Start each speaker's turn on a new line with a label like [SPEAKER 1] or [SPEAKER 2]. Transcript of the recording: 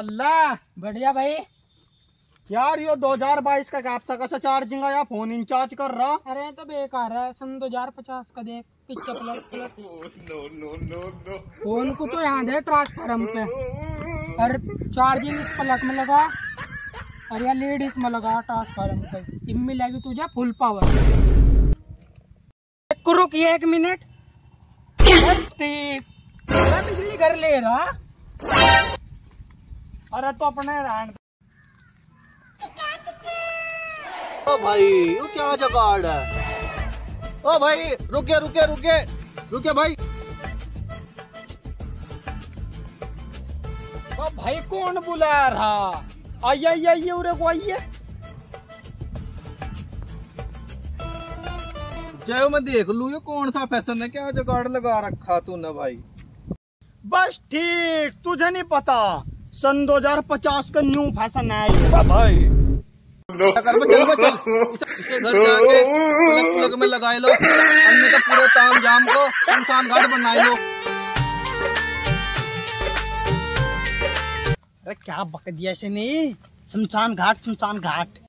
[SPEAKER 1] हाल है?
[SPEAKER 2] बढ़िया भाई।
[SPEAKER 1] यार यो 2022 का कब तक ऐसा चार्जिंग या फोन इंचार्ज कर रहा?
[SPEAKER 2] अरे तो बेकार है, सन 2050 का देख पिक्चर पलट। फोन को तो यहाँ दे ट्रांसफार्म पे, और चार्जिंग इस प्लग में लगा और या लीड इसमें लगा ट्रांसफार्म पे, इम मिलेगी तुझे फुल पावर। रुक ये 1 मिनट, बिजली घर ले रहा।
[SPEAKER 1] अरे तो अपने रहन।
[SPEAKER 3] ओ भाई ये क्या जगाड़ है? ओ भाई रुके रुके रुके रुके भाई।
[SPEAKER 1] तो भाई कौन बुला रहा? आइए आइए आइए उरे को आइए।
[SPEAKER 3] जय मैं देख लूं ये कौन सा फैशन है, क्या जुगाड़ लगा रखा तूने भाई?
[SPEAKER 1] बस ठीक, तुझे नहीं पता सन 2050 का न्यू फैशन है ये।
[SPEAKER 3] भाई चल इसे घर जाके प्लग प्लग में लगाए लो, हमने तो पूरे ताम जाम को शमशान घाट बनाए लो।
[SPEAKER 1] अरे क्या बक दिया ऐसे नहीं, शमशान घाट शमशान घाट।